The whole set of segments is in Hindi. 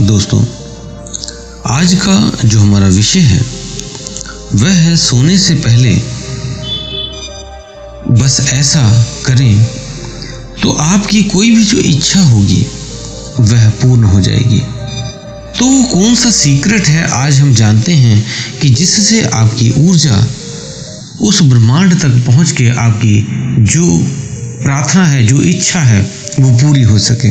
दोस्तों, आज का जो हमारा विषय है वह है सोने से पहले बस ऐसा करें तो आपकी कोई भी जो इच्छा होगी वह पूर्ण हो जाएगी। तो कौन सा सीक्रेट है आज हम जानते हैं कि जिससे आपकी ऊर्जा उस ब्रह्मांड तक पहुंच के आपकी जो प्रार्थना है, जो इच्छा है वो पूरी हो सके।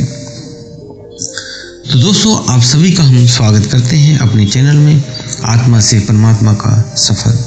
तो दोस्तों, आप सभी का हम स्वागत करते हैं अपने चैनल में आत्मा से परमात्मा का सफर।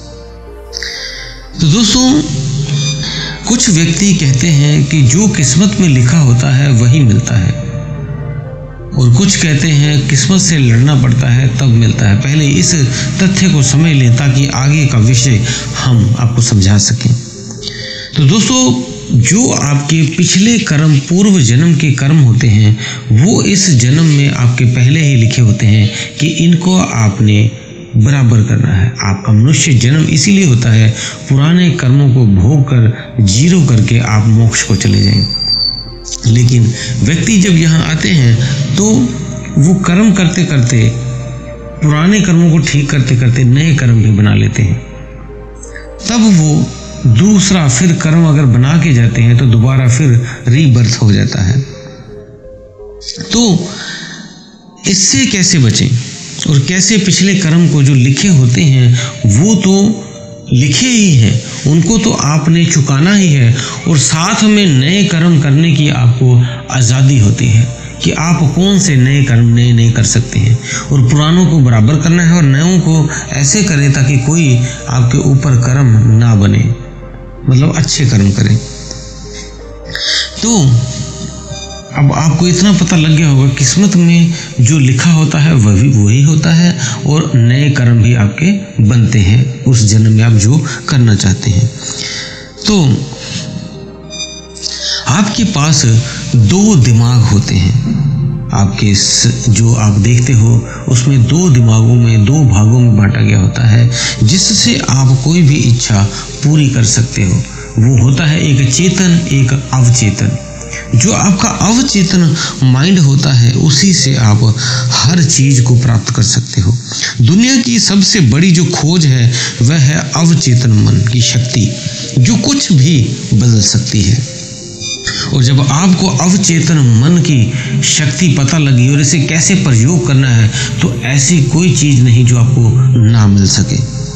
तो दोस्तों, कुछ व्यक्ति कहते हैं कि जो किस्मत में लिखा होता है वही मिलता है, और कुछ कहते हैं किस्मत से लड़ना पड़ता है तब मिलता है। पहले इस तथ्य को समझ लें ताकि आगे का विषय हम आपको समझा सकें। तो दोस्तों, जो आपके पिछले कर्म, पूर्व जन्म के कर्म होते हैं, वो इस जन्म में आपके पहले ही लिखे होते हैं कि इनको आपने बराबर करना है। आपका मनुष्य जन्म इसीलिए होता है पुराने कर्मों को भोग कर जीरो करके आप मोक्ष को चले जाएं। लेकिन व्यक्ति जब यहाँ आते हैं तो वो कर्म करते करते, पुराने कर्मों को ठीक करते करते नए कर्म भी बना लेते हैं। तब वो दूसरा फिर कर्म अगर बना के जाते हैं तो दोबारा फिर रीबर्थ हो जाता है। तो इससे कैसे बचें और कैसे पिछले कर्म को जो लिखे होते हैं वो तो लिखे ही हैं, उनको तो आपने चुकाना ही है, और साथ में नए कर्म करने की आपको आज़ादी होती है कि आप कौन से नए कर्म नए कर सकते हैं, और पुरानों को बराबर करना है और नयों को ऐसे करें ताकि कोई आपके ऊपर कर्म ना बने, मतलब अच्छे कर्म करें। तो अब आपको इतना पता लग गया होगा, किस्मत में जो लिखा होता है वह भी वही होता है, और नए कर्म भी आपके बनते हैं उस जन्म में आप जो करना चाहते हैं। तो आपके पास दो दिमाग होते हैं। आपके जो आप देखते हो उसमें दो दिमागों में, दो भागों में बांटा गया होता है, जिससे आप कोई भी इच्छा पूरी कर सकते हो। वो होता है एक चेतन, एक अवचेतन। जो आपका अवचेतन माइंड होता है उसी से आप हर चीज को प्राप्त कर सकते हो। दुनिया की सबसे बड़ी जो खोज है वह है अवचेतन मन की शक्ति, जो कुछ भी बदल सकती है। और जब आपको अवचेतन मन की शक्ति पता लगी और इसे कैसे प्रयोग करना है, तो ऐसी कोई चीज नहीं जो आपको ना मिल सके।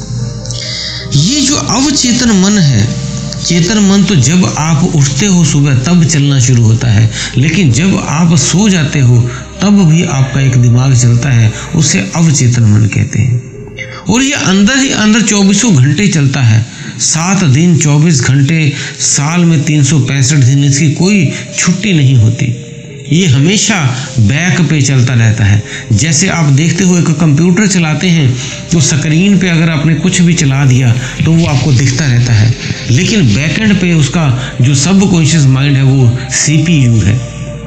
ये जो अवचेतन मन है, चेतन मन तो जब आप उठते हो सुबह तब चलना शुरू होता है, लेकिन जब आप सो जाते हो तब भी आपका एक दिमाग चलता है, उसे अवचेतन मन कहते हैं। और ये अंदर ही अंदर 24 घंटे चलता है, 7 दिन 24 घंटे, साल में 365 दिन, इसकी कोई छुट्टी नहीं होती। ये हमेशा बैक पे चलता रहता है। जैसे आप देखते हो एक कंप्यूटर चलाते हैं तो स्क्रीन पे अगर आपने कुछ भी चला दिया तो वो आपको दिखता रहता है, लेकिन बैकएंड पे उसका जो सबकॉन्शियस माइंड है वो CPU है,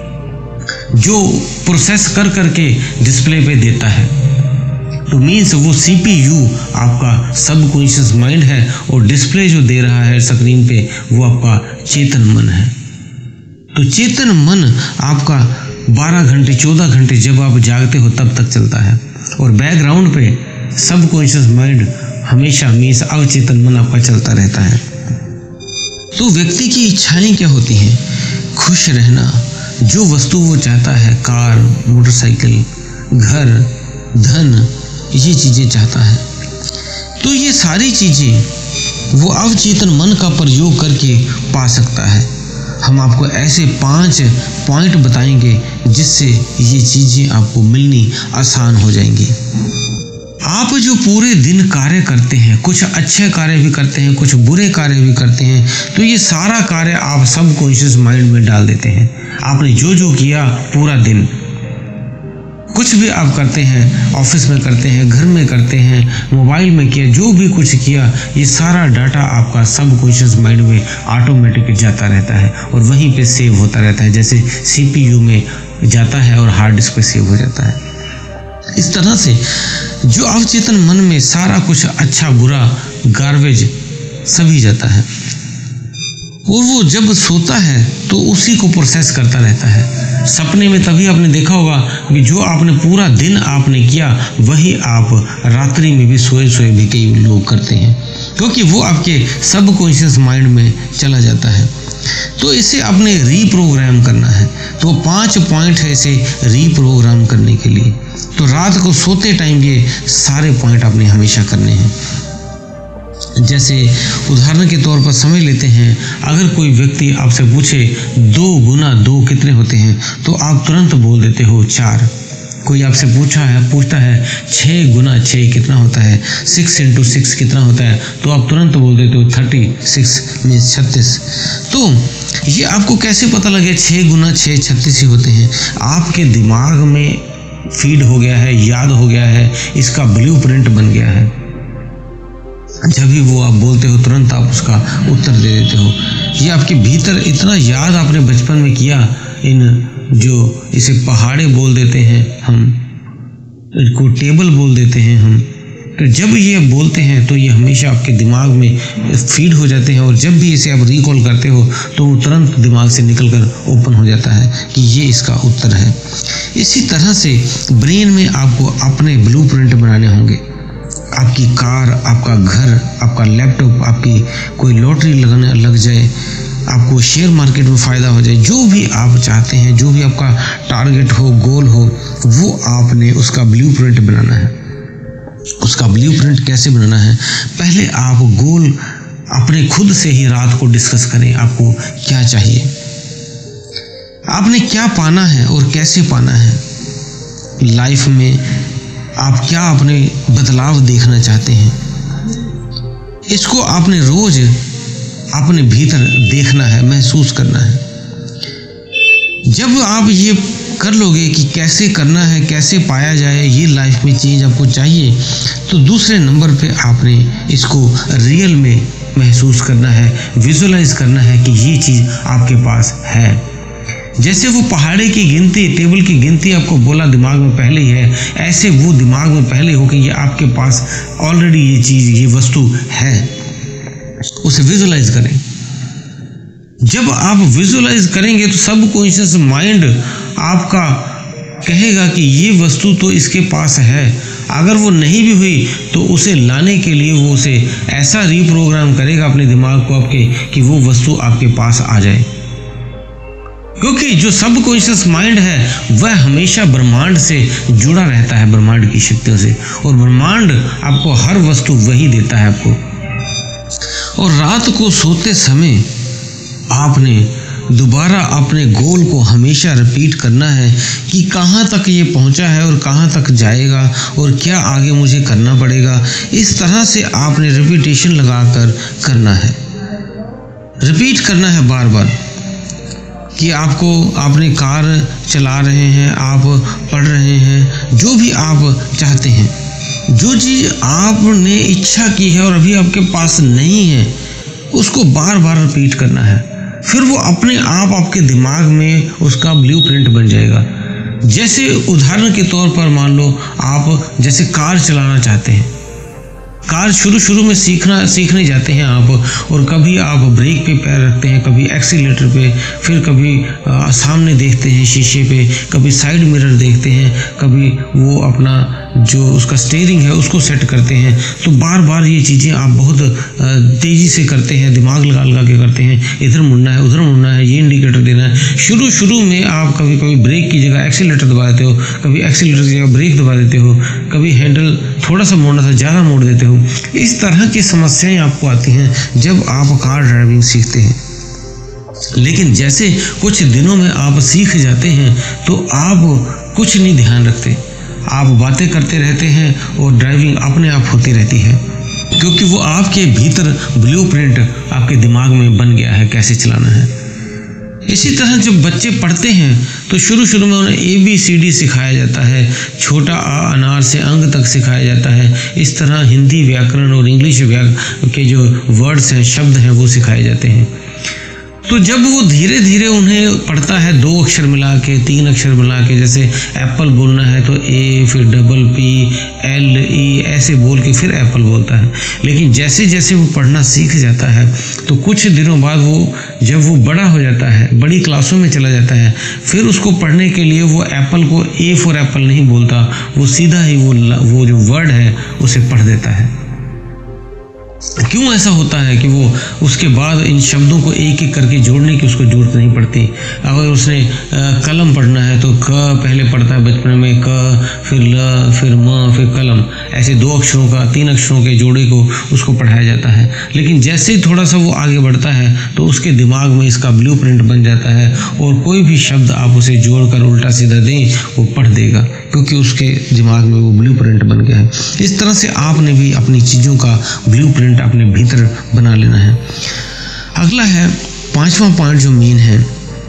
जो प्रोसेस कर करके डिस्प्ले पे देता है। तो मीन्स वो CPU आपका सबकॉन्शियस माइंड है, और डिस्प्ले जो दे रहा है स्क्रीन पे वो आपका चेतन मन है। तो चेतन मन आपका 12 घंटे 14 घंटे जब आप जागते हो तब तक चलता है, और बैकग्राउंड पे सबकॉन्शियस माइंड हमेशा मीन्स अवचेतन मन आपका चलता रहता है। तो व्यक्ति की इच्छाएं क्या होती हैं? खुश रहना, जो वस्तु वो चाहता है, कार, मोटरसाइकिल, घर, धन, ये चीजें चाहता है। तो ये सारी चीजें वो अवचेतन मन का प्रयोग करके पा सकता है। हम आपको ऐसे 5 पॉइंट बताएंगे जिससे ये चीजें आपको मिलनी आसान हो जाएंगी। आप जो पूरे दिन कार्य करते हैं, कुछ अच्छे कार्य भी करते हैं, कुछ बुरे कार्य भी करते हैं, तो ये सारा कार्य आप सबकॉन्शियस माइंड में डाल देते हैं। आपने जो जो किया पूरा दिन, कुछ भी आप करते हैं, ऑफिस में करते हैं, घर में करते हैं, मोबाइल में किया, जो भी कुछ किया, ये सारा डाटा आपका सबकॉन्शियस माइंड में ऑटोमेटिक जाता रहता है और वहीं पे सेव होता रहता है, जैसे CPU में जाता है और हार्ड डिस्क पे सेव हो जाता है। इस तरह से जो अवचेतन मन में सारा कुछ अच्छा बुरा गार्बेज सभी जाता है। और वो जब सोता है तो उसी को प्रोसेस करता रहता है। सपने में तभी आपने देखा होगा कि जो आपने पूरा दिन आपने किया वही आप रात्रि में भी सोए सोए भी कई लोग करते हैं, क्योंकि वो आपके सबकॉन्शियस माइंड में चला जाता है। तो इसे आपने रीप्रोग्राम करना है। तो 5 पॉइंट है इसे रीप्रोग्राम करने के लिए। तो रात को सोते टाइम ये सारे पॉइंट आपने हमेशा करने हैं। जैसे उदाहरण के तौर पर समझ लेते हैं, अगर कोई व्यक्ति आपसे पूछे 2 गुना 2 कितने होते हैं, तो आप तुरंत बोल देते हो 4। कोई आपसे पूछता है 6 गुना 6 कितना होता है, 6 इंटू 6 कितना होता है, तो आप तुरंत बोल देते हो 36 मीन्स 36। तो ये आपको कैसे पता लगे 6 गुना 6 36 ही होते हैं? आपके दिमाग में फीड हो गया है, याद हो गया है, इसका ब्लूप्रिंट बन गया है। जब भी वो आप बोलते हो तुरंत आप उसका उत्तर दे देते हो। ये आपके भीतर इतना याद आपने बचपन में किया। इन जो इसे पहाड़े बोल देते हैं हम, इनको टेबल बोल देते हैं हम, तो जब ये बोलते हैं तो ये हमेशा आपके दिमाग में फीड हो जाते हैं, और जब भी इसे आप रिकॉल करते हो तो वो तुरंत दिमाग से निकलकर ओपन हो जाता है कि ये इसका उत्तर है। इसी तरह से ब्रेन में आपको अपने ब्लूप्रिंट बनाने होंगे। आपकी कार, आपका घर, आपका लैपटॉप, आपकी कोई लॉटरी लगने लग जाए, आपको शेयर मार्केट में फ़ायदा हो जाए, जो भी आप चाहते हैं, जो भी आपका टारगेट हो, गोल हो, वो आपने उसका ब्लूप्रिंट बनाना है। उसका ब्लूप्रिंट कैसे बनाना है? पहले आप गोल अपने खुद से ही रात को डिस्कस करें। आपको क्या चाहिए, आपने क्या पाना है और कैसे पाना है लाइफ में, आप क्या अपने बदलाव देखना चाहते हैं, इसको आपने रोज अपने भीतर देखना है, महसूस करना है। जब आप ये कर लोगे कि कैसे करना है, कैसे पाया जाए, ये लाइफ में चेंज आपको चाहिए, तो दूसरे नंबर पे आपने इसको रियल में महसूस करना है, विजुअलाइज करना है कि ये चीज़ आपके पास है। जैसे वो पहाड़े की गिनती, टेबल की गिनती आपको बोला दिमाग में पहले ही है, ऐसे वो दिमाग में पहले हो कि ये आपके पास ऑलरेडी ये चीज़, ये वस्तु है। उसे विजुअलाइज करें। जब आप विजुअलाइज करेंगे तो सबकॉन्शियस माइंड आपका कहेगा कि ये वस्तु तो इसके पास है। अगर वो नहीं भी हुई तो उसे लाने के लिए वो उसे ऐसा रीप्रोग्राम करेगा अपने दिमाग को आपके कि वो वस्तु आपके पास आ जाए। क्योंकि जो सबकॉन्शियस माइंड है वह हमेशा ब्रह्मांड से जुड़ा रहता है, ब्रह्मांड की शक्तियों से, और ब्रह्मांड आपको हर वस्तु वही देता है आपको। और रात को सोते समय आपने दोबारा अपने गोल को हमेशा रिपीट करना है कि कहाँ तक ये पहुँचा है और कहाँ तक जाएगा और क्या आगे मुझे करना पड़ेगा। इस तरह से आपने रिपीटेशन लगाकर करना है, रिपीट करना है बार बार कि आपने कार चला रहे हैं, आप पढ़ रहे हैं, जो भी आप चाहते हैं, जो चीज़ आपने इच्छा की है और अभी आपके पास नहीं है, उसको बार बार रिपीट करना है। फिर वो अपने आप आपके दिमाग में उसका ब्लूप्रिंट बन जाएगा। जैसे उदाहरण के तौर पर मान लो आप जैसे कार चलाना चाहते हैं, कार शुरू में सीखने जाते हैं आप, और कभी आप ब्रेक पे पैर रखते हैं, कभी एक्सीलेटर पे, फिर कभी सामने देखते हैं शीशे पे, कभी साइड मिरर देखते हैं, कभी वो अपना जो उसका स्टीयरिंग है उसको सेट करते हैं। तो बार बार ये चीज़ें आप बहुत तेज़ी से करते हैं, दिमाग लगा के करते हैं, इधर मुड़ना है, उधर मुड़ना है, ये इंडिकेटर देना है। शुरू में आप कभी ब्रेक की जगह एक्सीलेटर दबा देते हो, कभी एक्सीलेटर की जगह ब्रेक दबा देते हो, कभी हैंडल थोड़ा सा मोड़ना था ज़्यादा मोड़ देते हो। इस तरह की समस्याएं आपको आती हैं जब आप कार ड्राइविंग सीखते हैं। लेकिन जैसे कुछ दिनों में आप सीख जाते हैं तो आप कुछ नहीं ध्यान रखते, आप बातें करते रहते हैं और ड्राइविंग अपने आप होती रहती है, क्योंकि वो आपके भीतर ब्लूप्रिंट आपके दिमाग में बन गया है कैसे चलाना है। इसी तरह जब बच्चे पढ़ते हैं तो शुरू में उन्हें ABCD सिखाया जाता है, छोटा आ अनार से अंग तक सिखाया जाता है। इस तरह हिंदी व्याकरण और इंग्लिश के जो वर्ड्स हैं, शब्द हैं, वो सिखाए जाते हैं। तो जब वो धीरे धीरे उन्हें पढ़ता है 2 अक्षर मिला के, 3 अक्षर मिला के, जैसे एप्पल बोलना है तो ए, फिर डबल पी, एल, ई ऐसे बोल के फिर एप्पल बोलता है। लेकिन जैसे जैसे वो पढ़ना सीख जाता है तो कुछ दिनों बाद जब वो बड़ा हो जाता है, बड़ी क्लासों में चला जाता है, फिर उसको पढ़ने के लिए वो एप्पल को ए फॉर एप्पल नहीं बोलता, वो सीधा ही वो जो वर्ड है उसे पढ़ देता है। क्यों ऐसा होता है कि वो उसके बाद इन शब्दों को एक एक करके जोड़ने की उसको जरूरत नहीं पड़ती। अगर उसने कलम पढ़ना है तो क पहले पढ़ता है बचपन में, क फिर ल, फिर म, फिर कलम, ऐसे 2 अक्षरों का 3 अक्षरों के जोड़े को उसको पढ़ाया जाता है। लेकिन जैसे ही थोड़ा सा वो आगे बढ़ता है तो उसके दिमाग में इसका ब्लूप्रिंट बन जाता है और कोई भी शब्द आप उसे जोड़कर उल्टा सीधा दें वो पढ़ देगा, क्योंकि उसके दिमाग में वो ब्लूप्रिंट बन गया है। इस तरह से आपने भी अपनी चीज़ों का ब्लूप्रिंट अपने भीतर बना लेना है। अगला है 5वां पॉइंट जो मेन है,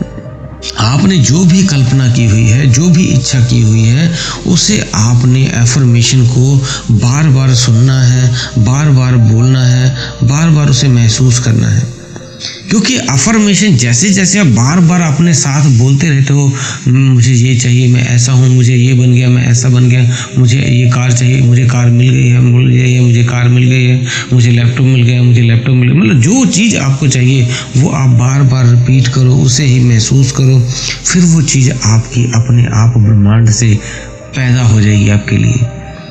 आपने जो भी कल्पना की हुई है, जो भी इच्छा की हुई है, उसे आपने एफर्मेशन को बार बार सुनना है, बार बार बोलना है, बार बार उसे महसूस करना है। क्योंकि अफर्मेशन जैसे जैसे आप बार बार अपने साथ बोलते रहते हो, मुझे ये चाहिए, मैं ऐसा हूँ, मुझे ये बन गया, मैं ऐसा बन गया, मुझे ये कार चाहिए, मुझे कार मिल गई है, मुझे कार मिल गई है, मुझे लैपटॉप मिल गया, मुझे लैपटॉप मिल गया, मतलब जो चीज़ आपको चाहिए वो आप बार बार रिपीट करो, उसे ही महसूस करो, फिर वो चीज़ आपकी अपने आप ब्रह्मांड से पैदा हो जाएगी आपके लिए।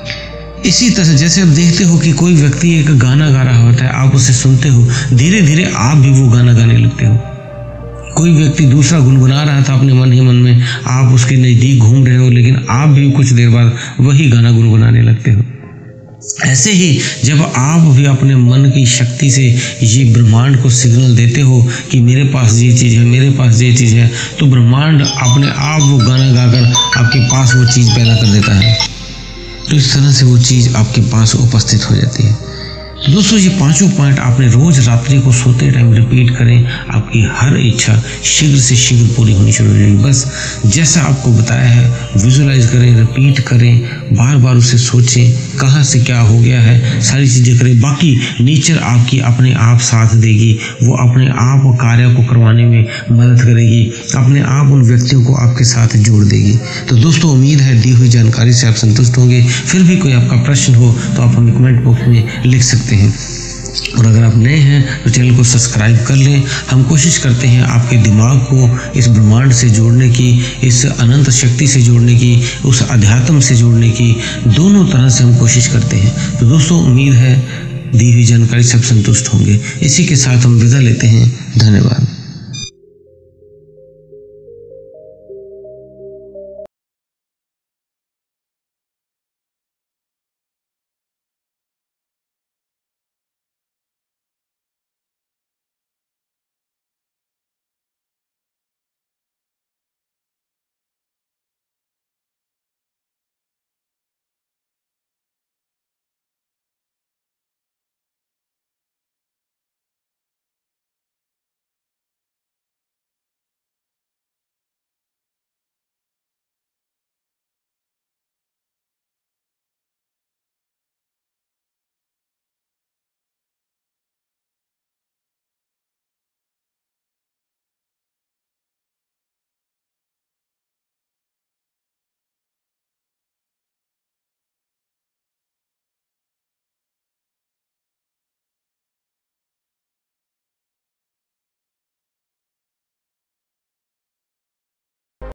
इसी तरह जैसे आप देखते हो कि कोई व्यक्ति एक गाना गा रहा होता है, आप उसे सुनते हो, धीरे धीरे आप भी वो गाना गाने लगते हो। कोई व्यक्ति दूसरा गुनगुना रहा था अपने मन ही मन में, आप उसके नज़दीक घूम रहे हो, लेकिन आप भी कुछ देर बाद वही गाना गुनगुनाने लगते हो। ऐसे ही जब आप भी अपने मन की शक्ति से ये ब्रह्मांड को सिग्नल देते हो कि मेरे पास ये चीज़ है, मेरे पास ये चीज़ है, तो ब्रह्मांड अपने आप वो गाना गाकर आपके पास वो चीज़ पैदा कर देता है। तो इस तरह से वो चीज़ आपके पास उपस्थित हो जाती है। तो दोस्तों ये 5 पॉइंट आपने रोज़ रात्रि को सोते टाइम रिपीट करें, आपकी हर इच्छा शीघ्र से शीघ्र पूरी होनी शुरू हो जाएगी। बस जैसा आपको बताया है विजुलाइज करें, रिपीट करें, बार बार उसे सोचें, कहाँ से क्या हो गया है, सारी चीज़ें करें। बाकी नेचर आपकी अपने आप साथ देगी, वो अपने आप कार्य को करवाने में मदद करेगी, अपने आप उन व्यक्तियों को आपके साथ जोड़ देगी। तो दोस्तों उम्मीद है दी हुई जानकारी से आप संतुष्ट होंगे। फिर भी कोई आपका प्रश्न हो तो आप हमें कमेंट बॉक्स में लिख सकते हैं। और अगर आप नए हैं तो चैनल को सब्सक्राइब कर लें। हम कोशिश करते हैं आपके दिमाग को इस ब्रह्मांड से जोड़ने की, इस अनंत शक्ति से जोड़ने की, उस अध्यात्म से जोड़ने की, दोनों तरह से हम कोशिश करते हैं। तो दोस्तों उम्मीद है दी हुई जानकारी से आप संतुष्ट होंगे। इसी के साथ हम विदा लेते हैं। धन्यवाद।